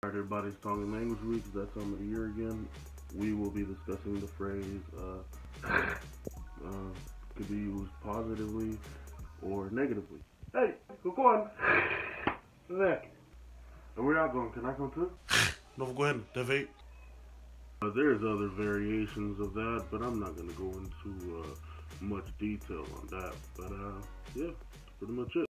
Alright, everybody's talking language week. It's that time of the year again. We will be discussing the phrase could be used positively or negatively. Hey, go on. Zach. And where y'all going? Can I come too? No, go ahead, Dave. There's other variations of that, but I'm not going to go into much detail on that. But yeah, that's pretty much it.